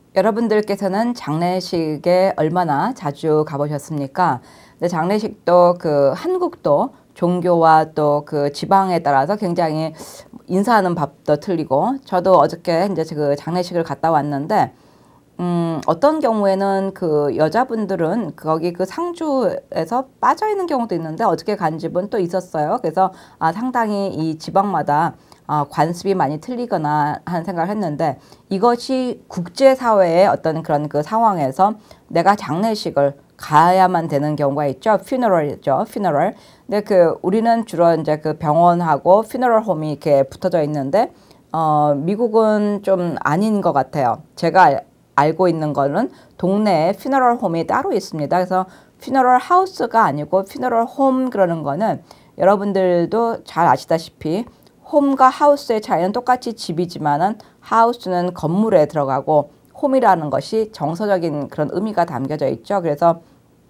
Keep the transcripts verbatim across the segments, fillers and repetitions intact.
여러분들께서는 장례식에 얼마나 자주 가보셨습니까? 근데 장례식도 그 한국도 종교와 또 그 지방에 따라서 굉장히 인사하는 밥도 틀리고, 저도 어저께 이제 그 장례식을 갔다 왔는데 음, 어떤 경우에는 그 여자분들은 거기 그 상주에서 빠져 있는 경우도 있는데 어저께 간 집은 또 있었어요. 그래서 아, 상당히 이 지방마다 어, 관습이 많이 틀리거나 하는 생각을 했는데, 이것이 국제사회의 어떤 그런 그 상황에서 내가 장례식을 가야만 되는 경우가 있죠. funeral이죠. funeral. 근데 그 우리는 주로 이제 그 병원하고 funeral 홈이 이렇게 붙어져 있는데 어, 미국은 좀 아닌 것 같아요. 제가 알고 있는 거는 동네에 funeral 홈이 따로 있습니다. 그래서 funeral house가 아니고 funeral home 그러는 거는 여러분들도 잘 아시다시피 홈과 하우스의 차이는 똑같이 집이지만은 하우스는 건물에 들어가고 홈이라는 것이 정서적인 그런 의미가 담겨져 있죠. 그래서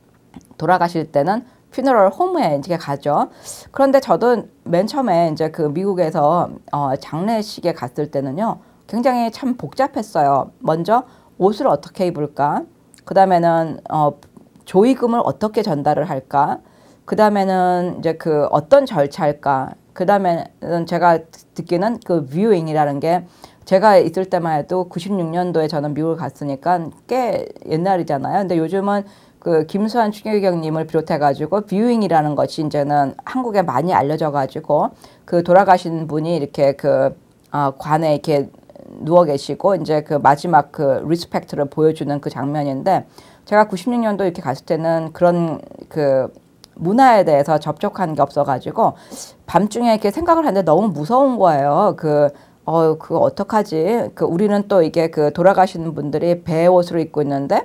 돌아가실 때는 funeral home에 이제 가죠. 그런데 저도 맨 처음에 이제 그 미국에서 어, 장례식에 갔을 때는요, 굉장히 참 복잡했어요. 먼저 옷을 어떻게 입을까? 그 다음에는 어, 조의금을 어떻게 전달을 할까? 그 다음에는 이제 그 어떤 절차일까? 그 다음에는 제가 듣기는 그 뷰잉이라는 게, 제가 있을 때만 해도 구십육 년도에 저는 미국을 갔으니까 꽤 옛날이잖아요. 근데 요즘은 그 김수환 추기경님을 비롯해가지고 뷰잉이라는 것이 이제는 한국에 많이 알려져가지고 그 돌아가신 분이 이렇게 그 어, 관에 이렇게 누워 계시고 이제 그 마지막 그 리스펙트를 보여주는 그 장면인데, 제가 구십육 년도 이렇게 갔을 때는 그런 그 문화에 대해서 접촉한 게 없어가지고 밤중에 이렇게 생각을 하는데 너무 무서운 거예요. 그, 어, 그거 어떡하지? 그 우리는 또 이게 그 돌아가시는 분들이 배 옷을 입고 있는데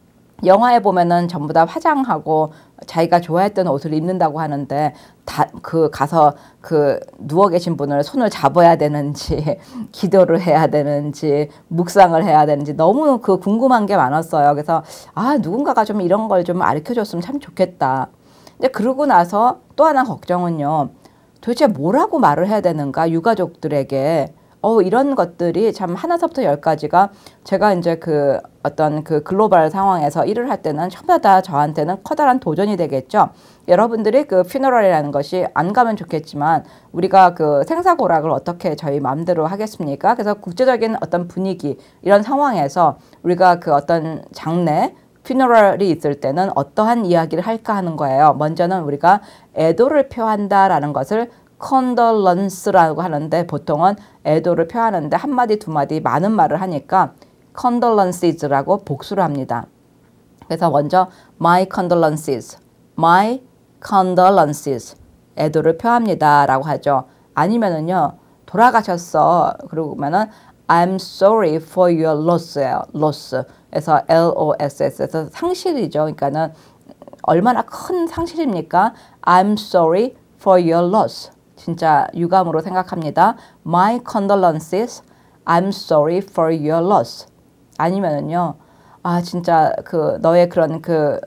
영화에 보면은 전부 다 화장하고 자기가 좋아했던 옷을 입는다고 하는데, 다 그 가서 그 누워 계신 분을 손을 잡아야 되는지 기도를 해야 되는지 묵상을 해야 되는지 너무 그 궁금한 게 많았어요. 그래서 아, 누군가가 좀 이런 걸 좀 가르쳐 줬으면 참 좋겠다. 근데 그러고 나서 또 하나 걱정은요, 도대체 뭐라고 말을 해야 되는가 유가족들에게. 어, 이런 것들이 참 하나서부터 열까지가 제가 이제 그 어떤 그 글로벌 상황에서 일을 할 때는 전부 다 저한테는 커다란 도전이 되겠죠. 여러분들이 그 퓨너럴이라는 것이 안 가면 좋겠지만 우리가 그 생사고락을 어떻게 저희 마음대로 하겠습니까? 그래서 국제적인 어떤 분위기, 이런 상황에서 우리가 그 어떤 장례 퓨너럴이 있을 때는 어떠한 이야기를 할까 하는 거예요. 먼저는 우리가 애도를 표한다라는 것을 condolence라고 하는데, 보통은 애도를 표하는데 한마디 두마디 많은 말을 하니까 condolences라고 복수를 합니다. 그래서 먼저 my condolences, my condolences, 애도를 표합니다 라고 하죠. 아니면은요, 돌아가셨어 그러면은 I'm sorry for your loss예요. loss. 그래서 L-O-S-S에서 상실이죠. 그러니까는 얼마나 큰 상실입니까? I'm sorry for your loss. 진짜 유감으로 생각합니다. My condolences. I'm sorry for your loss. 아니면은요, 아 진짜 그 너의 그런 그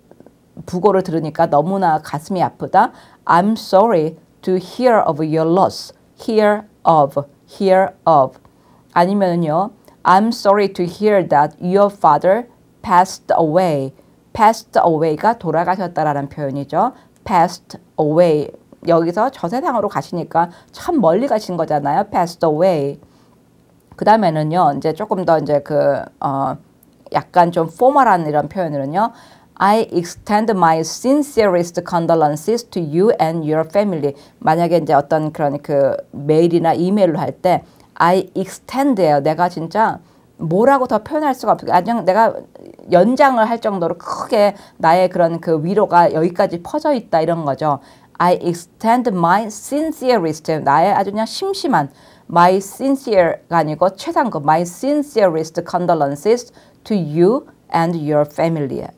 부고를 들으니까 너무나 가슴이 아프다. I'm sorry to hear of your loss. Hear of, hear of. 아니면은요, I'm sorry to hear that your father passed away. passed away가 돌아가셨다라는 표현이죠. passed away. 여기서 저 세상으로 가시니까 참 멀리 가신 거잖아요. passed away. 그 다음에는요, 이제 조금 더 이제 그, 어, 약간 좀 포멀한 이런 표현으로는요, I extend my sincerest condolences to you and your family. 만약에 이제 어떤 그런 그 메일이나 이메일로 할 때 I extend예요. 내가 진짜 뭐라고 더 표현할 수가 없어요. 그냥 내가 연장을 할 정도로 크게 나의 그런 그 위로가 여기까지 퍼져 있다 이런 거죠. I extend my sincerest, 나의 아주 그냥 심심한 my sincere가 아니고 최상급 my sincerest condolences to you and your family.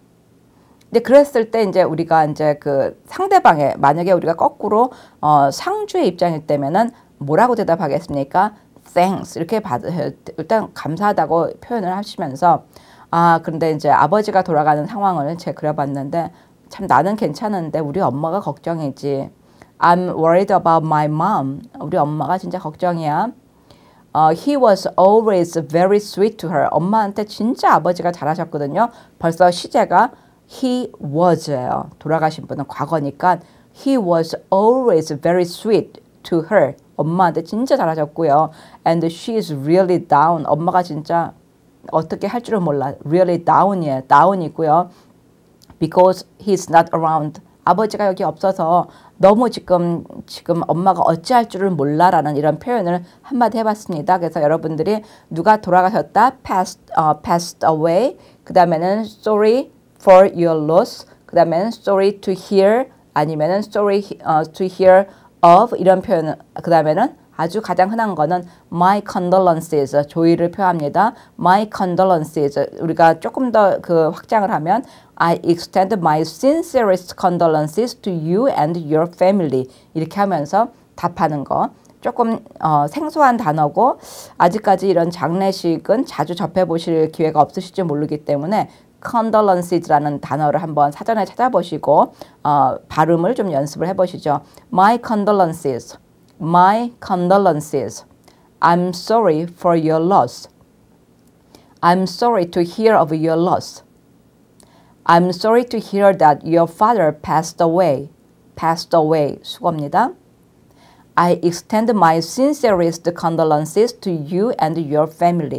근데 그랬을 때 이제 우리가 이제 그 상대방의, 만약에 우리가 거꾸로 어, 상주의 입장일 때면은 뭐라고 대답하겠습니까? Thanks 이렇게 받 일단 감사하다고 표현을 하시면서, 아 그런데 이제 아버지가 돌아가는 상황을 제가 그려봤는데 참 나는 괜찮은데 우리 엄마가 걱정이지. I'm worried about my mom. 우리 엄마가 진짜 걱정이야. 어, he was always very sweet to her. 엄마한테 진짜 아버지가 잘하셨거든요. 벌써 시제가 he was예요. 돌아가신 분은 과거니까 he was always very sweet to her. 엄마한테 진짜 잘하셨고요. And she is really down. 엄마가 진짜 어떻게 할 줄은 몰라. Really down이에요. down이고요. Because he's not around. 아버지가 여기 없어서 너무 지금 지금 엄마가 어찌할 줄을 몰라라는 이런 표현을 한마디 해봤습니다. 그래서 여러분들이 누가 돌아가셨다, passed, uh, passed away. 그 다음에는 sorry for your loss. 그 다음에는 sorry to hear 아니면은 sorry uh, to hear of 이런 표현. 그 다음에는 아주 가장 흔한 거는 my condolences 조의를 표합니다. my condolences 우리가 조금 더 그 확장을 하면 I extend my sincerest condolences to you and your family 이렇게 하면서 답하는 거 조금 어, 생소한 단어고 아직까지 이런 장례식은 자주 접해보실 기회가 없으실지 모르기 때문에 condolences라는 단어를 한번 사전에 찾아보시고 어, 발음을 좀 연습을 해보시죠. my condolences My condolences. I'm sorry for your loss. I'm sorry to hear of your loss. I'm sorry to hear that your father passed away. Passed away. 수고입니다. I extend my sincerest condolences to you and your family.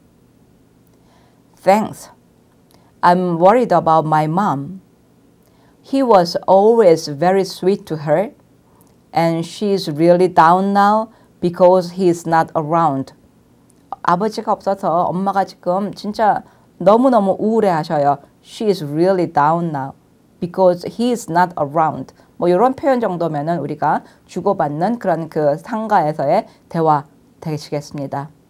Thanks. I'm worried about my mom. He was always very sweet to her. And she's really down now because he's not around. 아버지가 없어서 엄마가 지금 진짜 너무너무 우울해 하셔요. She's really down now because he's not around. 뭐 이런 표현 정도면은 우리가 주고받는 그런 그 상가에서의 대화 되시겠습니다.